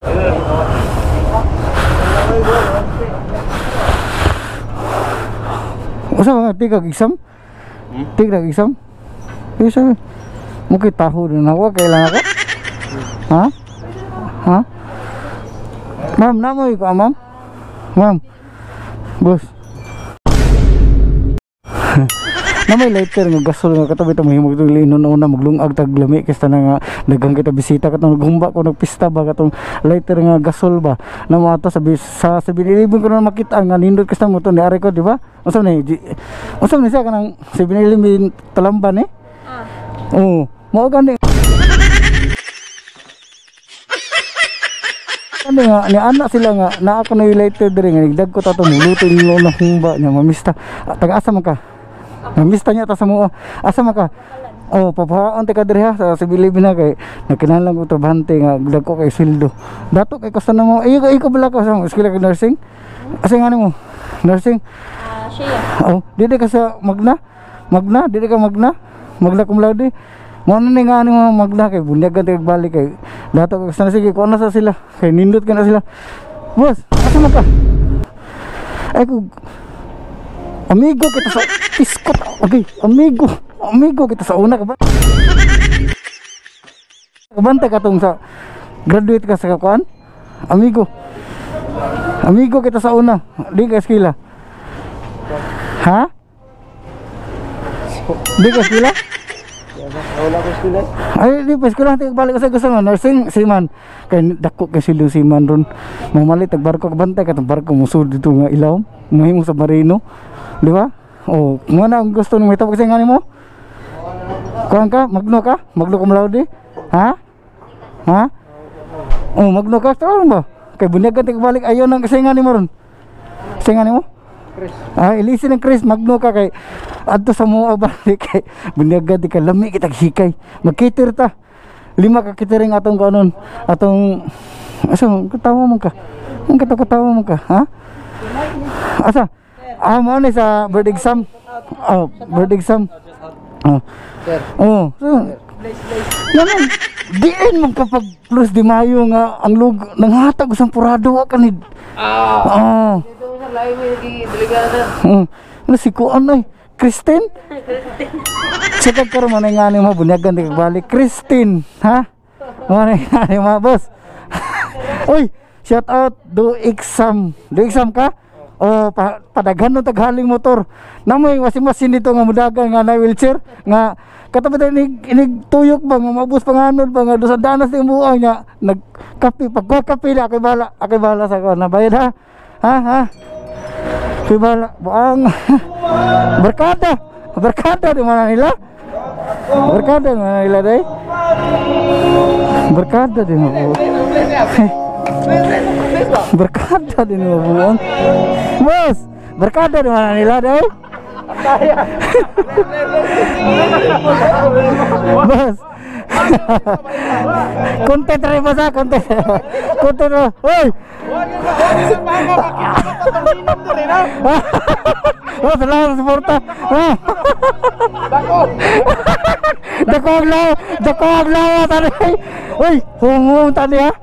Usa mga tigag exam? Tigag exam? Isa mungkin tahu din ako kailan ako. Ha? Ha? Ma'am, namoy ko, ma'am. Ma'am. Boss. Namay lighter nga gasol nga katabi ta mahimog tong linon una maglungag tag lami kasta na nga daghang kita bisita katong naghumba ko nagpista ba katong lighter nga gasol ba na mo ato sa 7-Eleven ko na makita nga nindot kasta mo to ni ari ko di ba unsa ni siya kanang 7-Eleven Talamban eh oh mao gani ano nga ni anak sila nga naa ko na lighter diri nga nigdag ko ta to muluto nilo na humba nya mamista taga-asa man ka. Namista niya ta sa mo. Asa man ka? Oh, papaon te ka diri ha sa 7-Eleven na kay nagkinahanglan ko trabahante nga dagko kay sweldo. Dato kay kosta na mo. Iko bala ka sa eskwela ka nursing? Asa nga nimo? Nursing? Siya. Oh, dili ka sa Magna? Dili ka Magna? Magna cum laude. Mo na ni nga nimo Magna kay bunyag ka balik kay dato kay kosta na sige ko na sa sila. Kay nindot ka na sila. Boss, asa man ka? Ay ko amigo kita sa iskot. Okay, amigo kita sa una ka ba? Kabantay ka tong sa graduate ka sa kakuan? Amigo kita sa una. Di ka eskwela. Ha? Di ka eskwela? Wala ko eskwela. Ay, di pa eskwela. Balik ka sa gusto mo. Nursing, siman. Kaya dako kay silong siman ron. Mamalit, barko kabantay ka tong barko musud dito nga ilaw. Mahimo sa marino. Di ba? Oh, mana ang gusto ni may tapos kasi nga mo? Kuan ka? Magno ka? Magno cum laude? Ha? Ha? Oh, magno ka? Tawag ba? Kay bunyag ka balik ayaw nang kasi nga ni mo ron. Kasi nga ni mo? Chris. Ah, ilisin ng Chris, magno ka kay adto sa mo balik kay bunyag ka lami kita hikay. Magkitir ta. 5 ka kitiring atong kanon. Atong asa katawa man ka? Ang katawa man ka, ha? Asa? Mo ni sa bird exam. Oh, bird exam. Oh. Oh. Naman, diin man kapag plus di Mayo nga ang lug nanghatag usang purado wa kanid. Oh. Dito sa live gi delegada. Ano si kuan ay Christine? Sikag karon man nga ni mo bunyagan di balik Christine, ha? Mo ni mo boss. Oy, shout out do exam. Do exam ka? Oh, padaghan no taghaling motor. Namoy wasi-masin dito nga mudagan nga na wheelchair nga katabi inig tuyok ba nga mabus panganod ba nga do sa danas ning buang nya nagkape pagkape na akay bala sa ko na bayad ha. Ha? Kay bala buang berkada di mana nila? Berkada mana nila dai? Berkada di mana? Berkada di mana buang? Bos, berkada di mana nila deh? Bos, konten terima sa konten oi. Oh, salamat suporta. Dako aglaw tadi. Oi, humum tadi ya.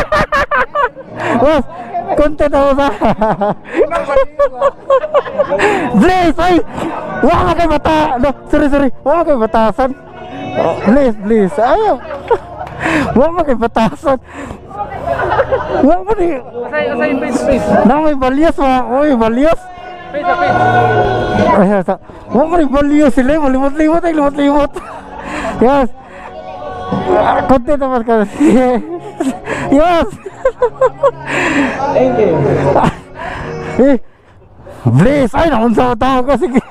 Bos, konten ako sa. Please, ay. Wala kay mata. No, sorry. Wala kay batasan. Oh, please. Ayaw. Wala kay batasan. Wala mo ni. Asay face. Na may balyas ma. Oy, balyas. Face. Ay, sa. Wala mo ni balyas sila. Limot. Yes. Konten naman ka. Yes. Thank you. Please, ay naman sa tao ko. Sige.